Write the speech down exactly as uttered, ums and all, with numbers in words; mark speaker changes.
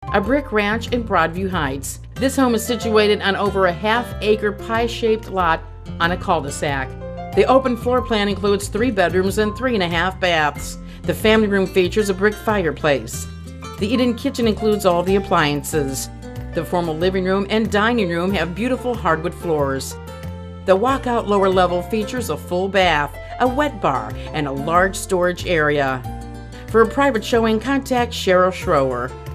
Speaker 1: a brick ranch in Broadview Heights. This home is situated on over a half-acre pie-shaped lot on a cul-de-sac. The open floor plan includes three bedrooms and three and a half baths. The family room features a brick fireplace. The eat-in kitchen includes all the appliances. The formal living room and dining room have beautiful hardwood floors. The walkout lower level features a full bath, a wet bar, and a large storage area. For a private showing, contact Cheryl Schroer.